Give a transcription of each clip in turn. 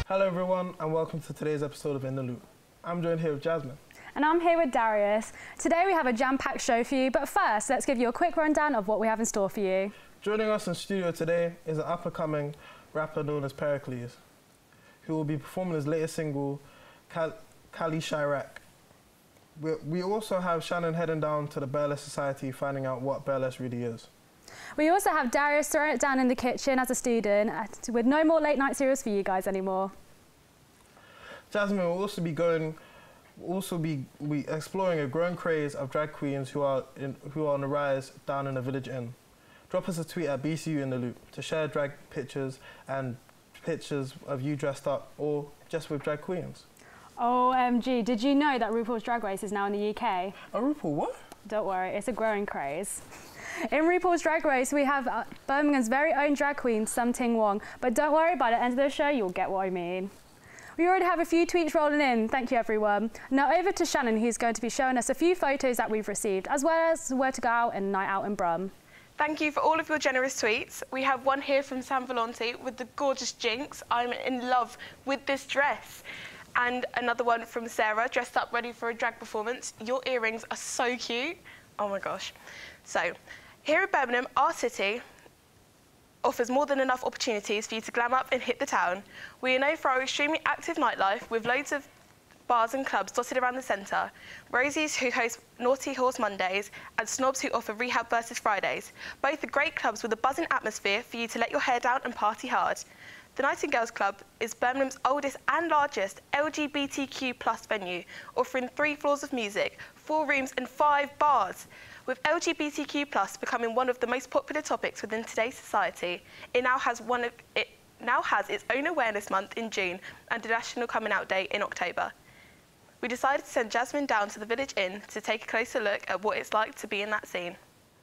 Hello everyone and welcome to today's episode of In the Loop. I'm joined here with Jasmine. And I'm here with Darius. Today we have a jam-packed show for you, but first let's give you a quick rundown of what we have in store for you. Joining us in studio today is an up-and-coming rapper known as Pericles, who will be performing his latest single, Kali Chirac. We also have Shannon heading down to the Burlesque Society, finding out what burlesque really is. We also have Darius throwing it down in the kitchen as a student, with no more late night cereals for you guys anymore. Jasmine will also be exploring a growing craze of drag queens who are on the rise down in the Village Inn. Drop us a tweet at BCU in the Loop to share drag pictures and pictures of you dressed up or just with drag queens. OMG, did you know that RuPaul's Drag Race is now in the UK? Oh, RuPaul, what? Don't worry, it's a growing craze. In RuPaul's Drag Race, we have Birmingham's very own drag queen, Sum Ting Wong. But don't worry, by the end of the show, you'll get what I mean. We already have a few tweets rolling in. Thank you, everyone. Now over to Shannon, who's going to be showing us a few photos that we've received, as well as where to go out and night out in Brum. Thank you for all of your generous tweets. We have one here from Sam Volonte with the gorgeous Jinx. I'm in love with this dress. And another one from Sarah, dressed up ready for a drag performance. Your earrings are so cute. Oh my gosh. So, here at Birmingham, our city offers more than enough opportunities for you to glam up and hit the town. We are known for our extremely active nightlife with loads of bars and clubs dotted around the centre, Rosie's who hosts Naughty Horse Mondays and Snobs who offer Rehab versus Fridays. Both are great clubs with a buzzing atmosphere for you to let your hair down and party hard. The Nightingales Club is Birmingham's oldest and largest LGBTQ+ venue, offering 3 floors of music, 4 rooms and 5 bars. With LGBTQ+ becoming one of the most popular topics within today's society, it now has its own awareness month in June and a National Coming Out Day in October. We decided to send Jasmine down to the Village Inn to take a closer look at what it's like to be in that scene.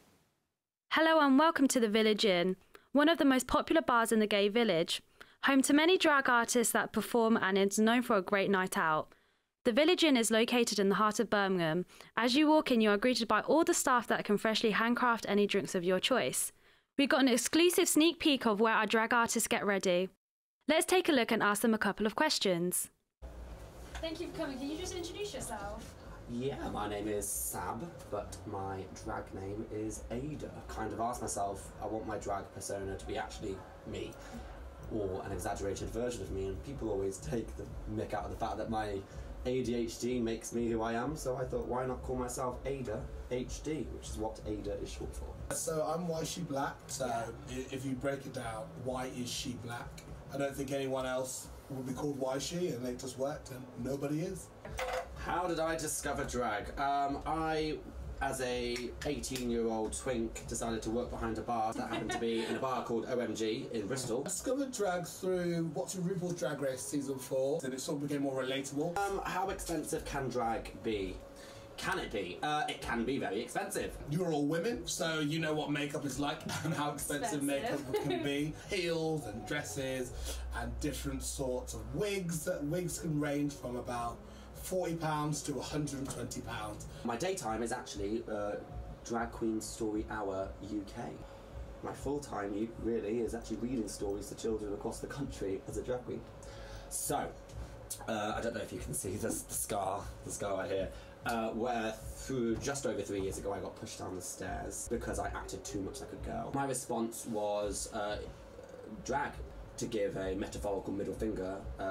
Hello and welcome to the Village Inn, one of the most popular bars in the gay village. Home to many drag artists that perform and is known for a great night out. The Village Inn is located in the heart of Birmingham. As you walk in, you are greeted by all the staff that can freshly handcraft any drinks of your choice. We've got an exclusive sneak peek of where our drag artists get ready. Let's take a look and ask them a couple of questions. Thank you for coming. Can you just introduce yourself? Yeah, my name is Sab, but my drag name is Ada. Kind of asked myself, I want my drag persona to be actually me, or an exaggerated version of me, and people always take the mick out of the fact that my ADHD makes me who I am, so I thought, why not call myself Ada HD, which is what Ada is short for. So I'm Why Is She Black, so if you break it down, why is she black? I don't think anyone else would be called Why Is She, and it just worked, and nobody is. How did I discover drag? I, as a 18-year-old twink, decided to work behind a bar that happened to be in a bar called OMG in Bristol. I discovered drag through watching RuPaul's Drag Race season 4, and it sort of became more relatable. How expensive can drag be? Can it be? It can be very expensive. You're all women, so you know what makeup is like and how expensive makeup can be. Heels and dresses and different sorts of wigs. Wigs can range from about £40 to £120. My daytime is actually Drag Queen Story Hour UK. My full-time really is actually reading stories to children across the country as a drag queen. So, I don't know if you can see the scar right here, where through just over 3 years ago I got pushed down the stairs because I acted too much like a girl. My response was drag, to give a metaphorical middle finger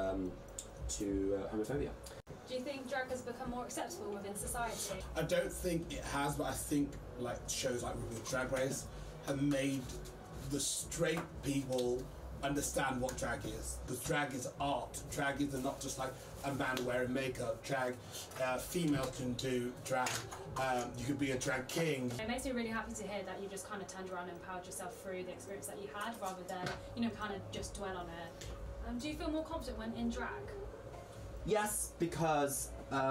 to homophobia. Do you think drag has become more acceptable within society? I don't think it has, but I think like shows like RuPaul's Drag Race have made the straight people understand what drag is. Because drag is art. Drag is not just like a man wearing makeup. Drag, female can do drag. You could be a drag king. It makes me really happy to hear that you just kind of turned around and empowered yourself through the experience that you had, rather than, you know, kind of just dwell on it. Do you feel more confident when in drag? Yes, because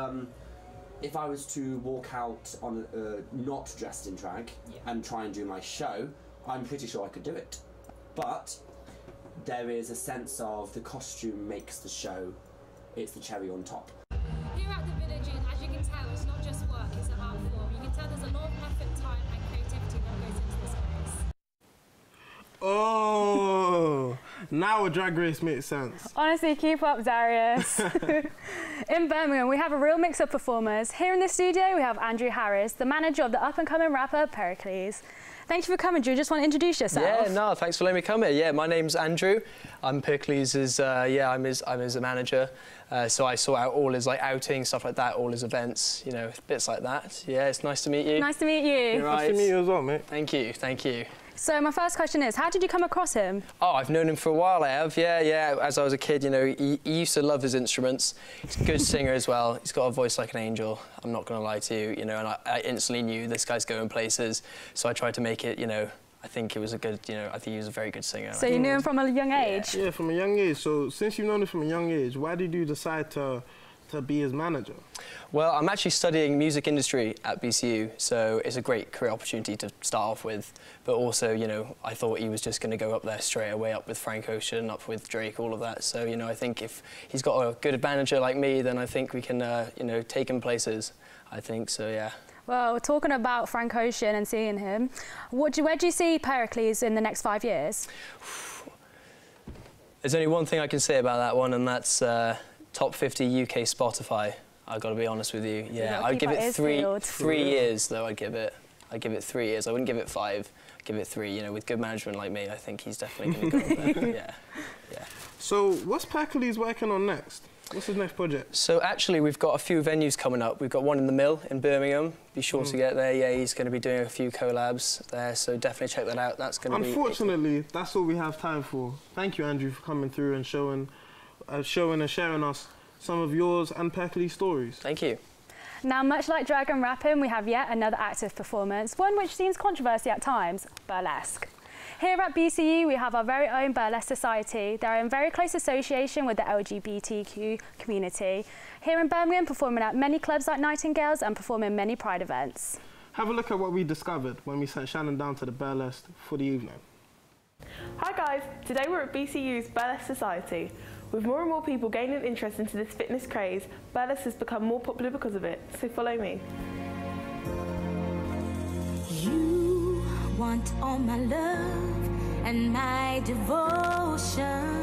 if I was to walk out on not dressed in drag and try and do my show, I'm pretty sure I could do it. But there is a sense of the costume makes the show. It's the cherry on top. Here at the Village Inn, as you can tell, it's not just work, it's an art form. You can tell there's a lot of effort, time and creativity that goes into this place. Oh, Now a Drag Race makes sense. Honestly, keep up, Darius. In Birmingham, we have a real mix of performers. Here in the studio, we have Andrew Harris, the manager of the up-and-coming rapper Pericles. Thank you for coming, Drew. Just want to introduce yourself. Yeah, no, thanks for letting me come here. Yeah, my name's Andrew. I'm Pericles' I'm his manager. So I sort out all his outings, stuff like that, all his events, you know, bits like that. Yeah, it's nice to meet you. Nice to meet you. Right. Nice to meet you as well, mate. Thank you, thank you. So my first question is, how did you come across him? Oh, I've known him for a while, I have. Yeah. As I was a kid, you know, he used to love his instruments. He's a good singer as well. He's got a voice like an angel. I'm not going to lie to you, you know, and I instantly knew this guy's going places. So I tried to make it, you know, I think it was a good, you know, I think he was a very good singer. So you knew him from a young age? Yeah, from a young age. So since you've known him from a young age, why did you decide to be his manager? Well, I'm actually studying music industry at BCU, so it's a great career opportunity to start off with. But also, you know, I thought he was just going to go up there straight away, up with Frank Ocean, up with Drake, all of that. So, you know, I think if he's got a good manager like me, then I think we can, you know, take him places, I think, so yeah. Well, talking about Frank Ocean and seeing him, where do you see Pericles in the next 5 years? There's only one thing I can say about that one, and that's top 50 UK Spotify. I've got to be honest with you. Yeah, I'd give it three years, though. I'd give it 3 years. I wouldn't give it 5. I'd give it 3. You know, with good management like me, I think he's definitely going to go up there. Yeah. So, what's Pericles working on next? What's his next project? So actually, we've got a few venues coming up. We've got one in the Mill in Birmingham. Be sure to get there. Yeah, he's going to be doing a few collabs there, so definitely check that out. That's going to be. Unfortunately, that's all we have time for. Thank you, Andrew, for coming through and showing and sharing us some of yours and Pericles' stories. Thank you. Now, much like drag and rapping, we have yet another active performance, one which seems controversial at times, burlesque. Here at BCU, we have our very own Burlesque Society. They're in very close association with the LGBTQ community. Here in Birmingham, performing at many clubs like Nightingales and performing many Pride events. Have a look at what we discovered when we sent Shannon down to the Burlesque for the evening. Hi guys, today we're at BCU's Burlesque Society. With more and more people gaining interest into this fitness craze, burlesque has become more popular because of it. So follow me. You want all my love and my devotion.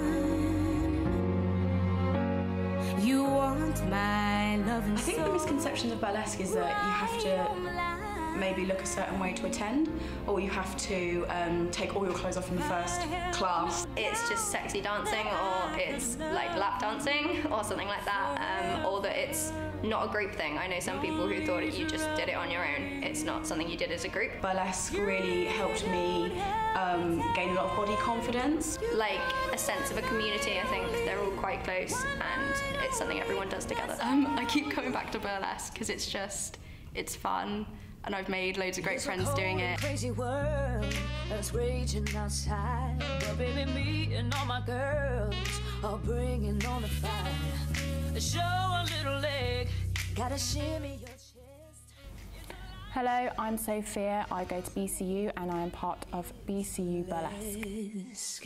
You want my love and I think the misconceptions of burlesque is that you have to maybe look a certain way to attend, or you have to take all your clothes off in the first class. It's just sexy dancing, or it's like lap dancing or something like that, or that it's not a group thing. I know some people who thought you just did it on your own. It's not something you did as a group. Burlesque really helped me gain a lot of body confidence. Like a sense of a community. I think they're all quite close and it's something everyone does together. I keep coming back to burlesque because it's fun. And I've made loads of great friends doing it. Crazy world that's raging outside. But baby, me and all my girls are bringing on the fire. Show a little leg, gotta shimmy your chest. Hello, I'm Sophia. I go to BCU and I am part of BCU Burlesque.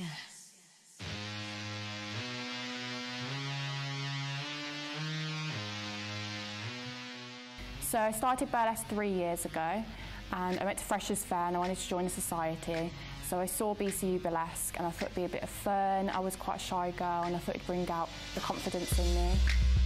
So I started burlesque 3 years ago, and I went to Freshers' Fair and I wanted to join the society. So I saw BCU Burlesque and I thought it'd be a bit of fun. I was quite a shy girl and I thought it'd bring out the confidence in me.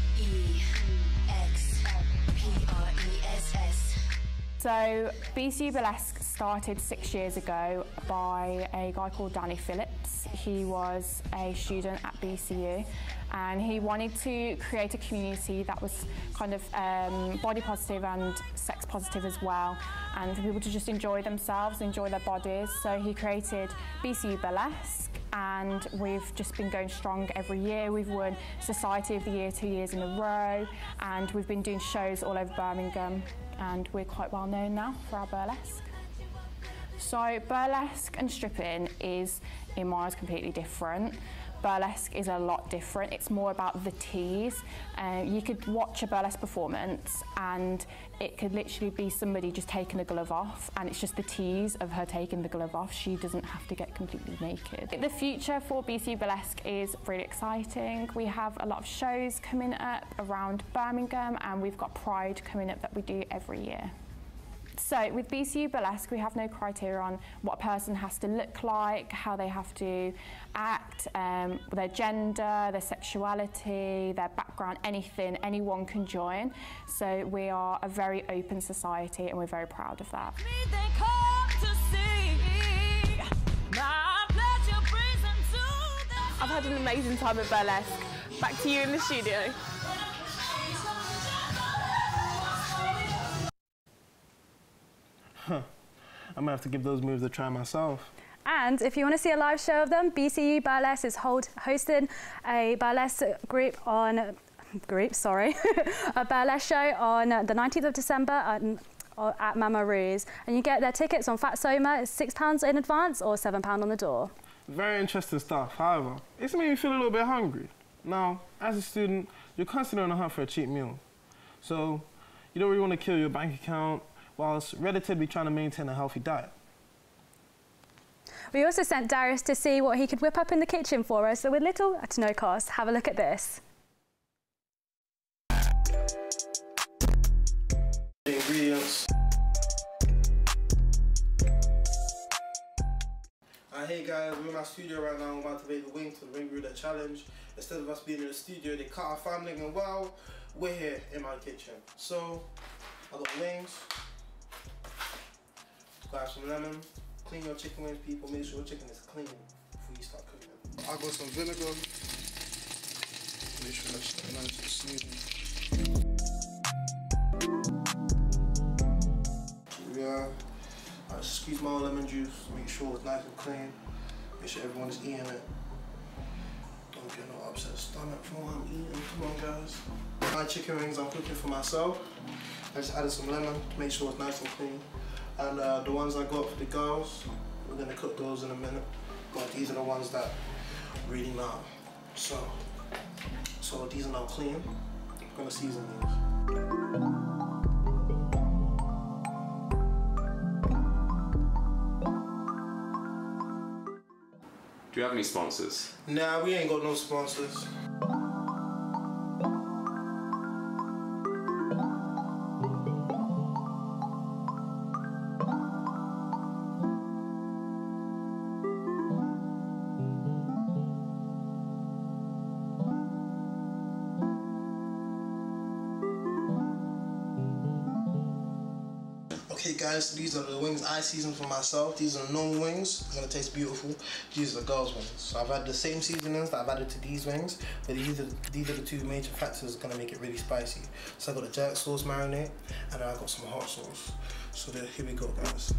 EXPRESS. So BCU Burlesque started 6 years ago by a guy called Danny Phillips. He was a student at BCU and he wanted to create a community that was kind of body positive and sex positive as well, and for people to just enjoy themselves, enjoy their bodies. So he created BCU Burlesque and we've just been going strong every year. We've won Society of the Year 2 years in a row, and we've been doing shows all over Birmingham, and we're quite well known now for our burlesque. So burlesque and stripping is, in my eyes, completely different. Burlesque is a lot different. It's more about the tease. You could watch a burlesque performance and it could literally be somebody just taking the glove off, and it's just the tease of her taking the glove off. She doesn't have to get completely naked. The future for BCU Burlesque is really exciting. We have a lot of shows coming up around Birmingham, and we've got Pride coming up that we do every year. So with BCU Burlesque, we have no criteria on what a person has to look like, how they have to act, their gender, their sexuality, their background, anything. Anyone can join. So we are a very open society and we're very proud of that. I've had an amazing time at Burlesque. Back to you in the studio. I might have to give those moves a try myself. And if you want to see a live show of them, BCU Burlesque is hosting a burlesque a burlesque show on the 19th of December at Mama Rue's. And you get their tickets on Fat Soma. It's £6 in advance or £7 on the door. Very interesting stuff. However, it's made me feel a little bit hungry. Now, as a student, you're constantly on the hunt for a cheap meal. So you don't really want to kill your bank account whilst relatively trying to maintain a healthy diet. We also sent Darius to see what he could whip up in the kitchen for us, so with little to no cost. Have a look at this. The ingredients. Hey guys, we're in my studio right now. I'm about to make the wings for the Ring Roulette Challenge. Instead of us being in the studio, they cut our family, and well, we're here in my kitchen. So, I got wings. Grab some lemon. Clean your chicken wings, people. Make sure your chicken is clean before you start cooking it. I got some vinegar. Make sure that's nice and smooth. Yeah. I just squeeze my lemon juice. Make sure it's nice and clean. Make sure everyone's eating it. Don't get no upset stomach from what I'm eating. Come on, guys. My chicken wings I'm cooking for myself. I just added some lemon to make sure it's nice and clean. And the ones I got for the girls, we're gonna cook those in a minute. But these are the ones that really matter. So these are now clean. I'm gonna season these. Do you have any sponsors? Nah, we ain't got no sponsors. Okay guys, these are the wings I seasoned for myself. These are the normal wings. It's gonna taste beautiful. These are the girls' wings. So I've had the same seasonings that I've added to these wings, but these are the two major factors gonna make it really spicy. So I got a jerk sauce marinade, and then I got some hot sauce. So here we go, guys.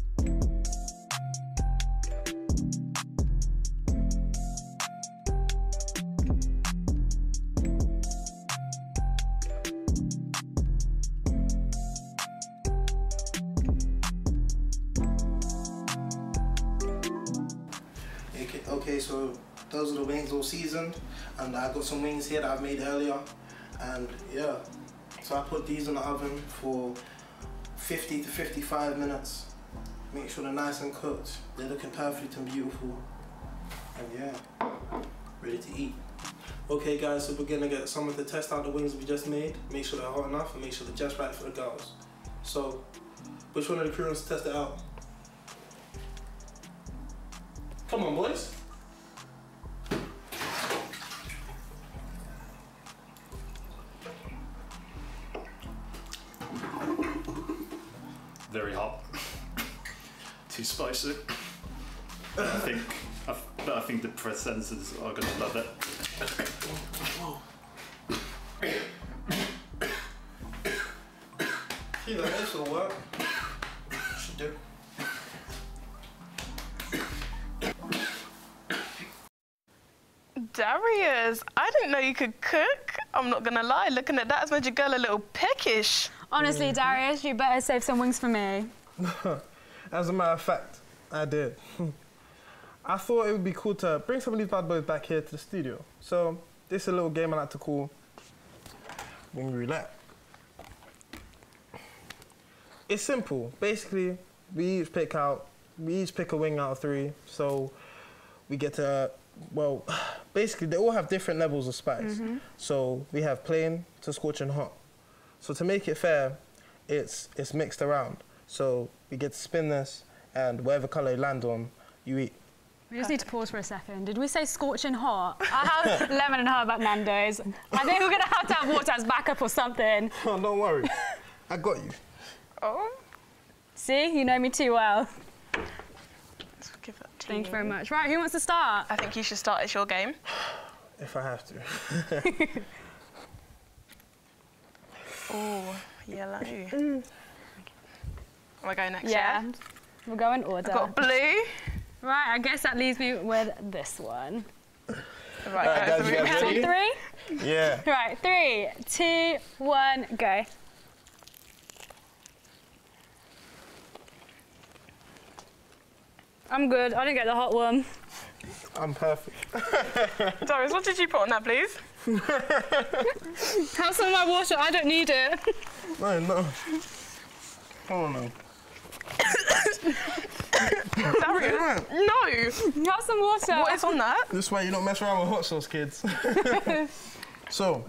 Okay, so those are the wings all seasoned, and I got some wings here that I've made earlier, and yeah, so I put these in the oven for 50 to 55 minutes. Make sure they're nice and cooked. They're looking perfect and beautiful, and yeah, ready to eat. Okay guys, so we're gonna get someone to test out the wings we just made. Make sure they're hot enough and make sure they're just right for the girls. So, which one of the crew wants to test it out? Come on, boys. Very hot. Too spicy. I think the presenters are gonna love it. See, this will work. Should do. Darius, I didn't know you could cook. I'm not gonna lie, looking at that has made your girl a little peckish. Honestly, Darius, you better save some wings for me. As a matter of fact, I did. I thought it would be cool to bring some of these bad boys back here to the studio. So this is a little game I like to call Wing Roulette. It's simple. Basically, we each pick a wing out of 3. So we get to, well, basically they all have different levels of spice. So we have plain to scorching hot. So to make it fair, it's mixed around. So we get to spin this, and whatever colour you land on, you eat. We just need to pause for a second. Did we say scorching hot? I have lemon and herb at Nando's. I think we're going to have water as backup or something. Oh, don't worry. I got you. Oh. See, you know me too well. Let's give that to Thank you very much. Right, who wants to start? I think you should start. It's your game. If I have to. Oh, yellow. Am I going next? Yeah. We'll go in order. I've got blue. Right, I guess that leaves me with this one. Right, guys, you guys ready? 3? Yeah. Right, 3, 2, 1, go. I'm good. I didn't get the hot one. I'm perfect. Darius, what did you put on that, please? Have some of my water. I don't need it. No. Oh, no. Darius, no. Have some water. What is on that? This way you don't mess around with hot sauce, kids. So,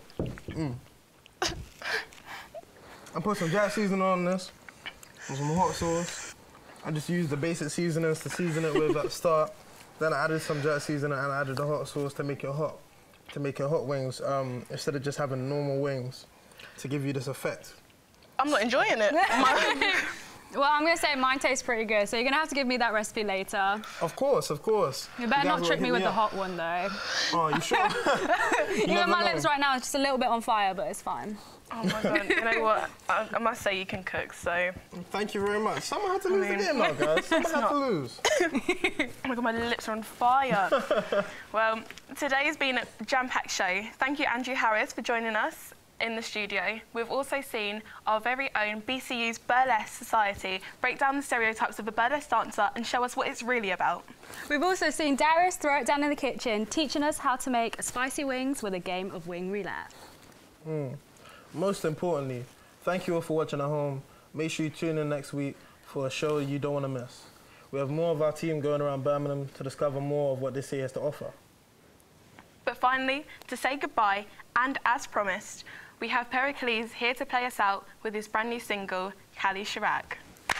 I put some jack seasoning on this, and some hot sauce. I just used the basic seasonings to season it with at the start. Then I added some jack seasoning and I added the hot sauce to make it hot. To make it hot wings, instead of just having normal wings, to give you this effect. I'm not enjoying it. Well, I'm going to say mine tastes pretty good, so you're going to have to give me that recipe later. Of course. You better not trick me with the hot one, though. Oh, you sure? Even my lips right now is just a little bit on fire, but it's fine. Oh my God, you know what? I must say you can cook, so... Thank you very much. Someone had to lose the game now, guys. Someone had to lose. Oh my God, my lips are on fire. Well, today's been a jam-packed show. Thank you, Andrew Harris, for joining us in the studio. We've also seen our very own BCU's Burlesque Society break down the stereotypes of a burlesque dancer and show us what it's really about. We've also seen Darius throw it down in the kitchen, teaching us how to make spicy wings with a game of wing roulette. Most importantly, thank you all for watching at home. Make sure you tune in next week for a show you don't want to miss. We have more of our team going around Birmingham to discover more of what this city has to offer. But finally, to say goodbye, and as promised, we have Pericles here to play us out with his brand new single, Cali Chirac.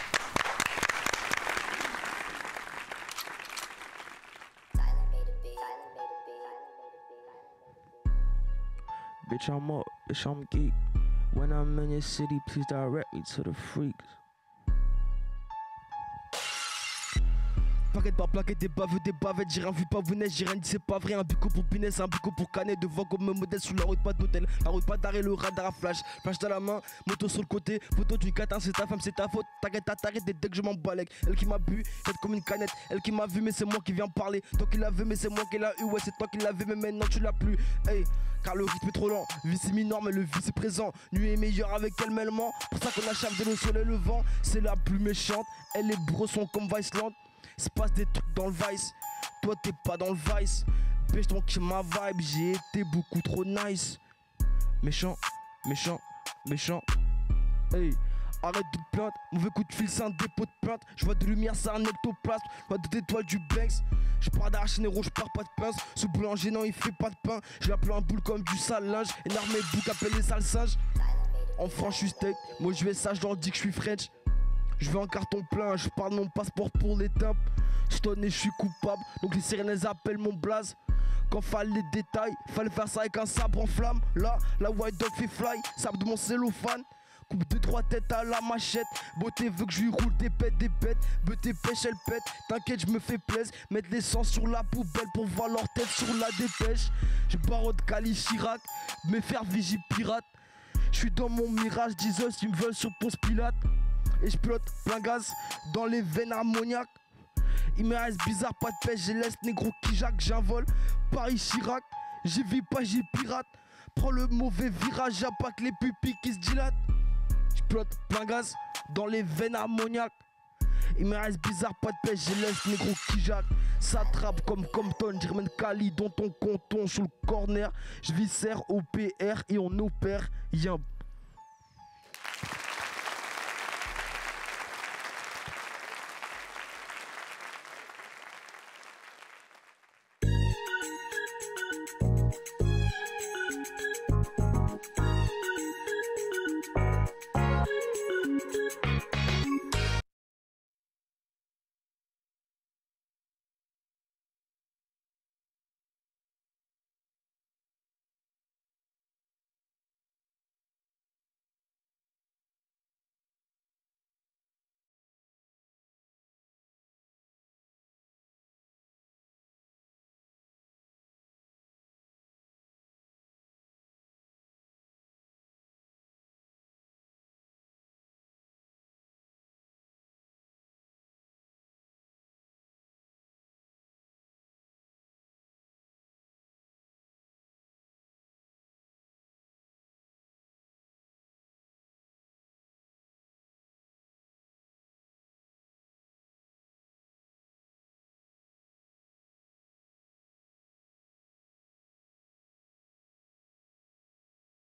Bitch, I'm up, bitch, I'm geek. When I'm in your city, please direct me to the freaks. Paquet par plaquet, des bavettes, j'ai rien vu, pas vous j'ai rien dit, c'est pas vrai. Un bico pour Pinès, un bico pour Canet, devant comme me modèle sous la route, pas d'hôtel. La route, pas d'arrêt, le radar à flash. Flash dans la main, moto sur le côté. Photo d'une catin, c'est ta femme, c'est ta faute. T'arrêtes, dès que je m'en balèque. Elle qui m'a bu, tête comme une canette. Elle qui m'a vu, mais c'est moi qui viens parler. Toi qui l'as vu, mais c'est moi qui l'a eu. Ouais, c'est toi qui l'as vu, mais maintenant tu l'as plus. Hey, car le rythme est trop lent. Vice est mineur, mais le vice est présent. Nuit est meilleure avec elle, mais elle ment. Pour ça qu'on achève de le soleil le vent. C'est la plus méchante. Elle est brosson comme Viceland. Se passe des trucs dans le Vice, toi t'es pas dans le Vice. Bitch donc ma vibe, j'ai été beaucoup trop nice. Méchant, méchant, méchant. Hey, arrête de te plaindre, mauvais coup de fil c'est un dépôt de plainte. Je vois de lumière c'est un ectoplasme, je vois deux étoiles du Banks. Je pars d'Archinéro, je pars pas de pince. Ce boulanger non il fait pas de pain. Je l'appelle un boule comme du sale linge. Énorme bouc appelle les sales singes. En France je suis steak, moi je vais sage, je leur dis que je suis French. Je veux un carton plein, je parle mon passeport pour l'étape. Je tonne et je suis coupable, donc les sirènes elles appellent mon blaze. Quand fallait les détails, fallait faire ça avec un sabre en flamme. Là, la white dog fait fly, sabre de mon cellophane. Coupe 2-3 têtes à la machette. Beauté veut que je lui roule des pètes. Beauté pêche elle pète, t'inquiète je me fais plaisir. Mettre l'essence sur la poubelle pour voir leur tête sur la dépêche. Je barre de Cali Chirac, me faire vigie pirate. Je suis dans mon mirage, Jesus ils me veulent sur Ponce Pilate. Et je pilote plein gaz dans les veines ammoniaques. Il me reste bizarre, pas de pêche, j'ai laisse négro qui jacque, j'ai un vol. Paris Chirac, j'y vis pas, j'y pirate. Prends le mauvais virage, y'a pas que les pupilles qui se dilatent. Je pilote plein gaz dans les veines ammoniaques. Il me reste bizarre, pas de pêche, j'ai laisse négro qui jacque. Ça trappe comme Compton, j'y remène Cali dans ton canton sur le corner. Je viscère au PR et on opère, y'a un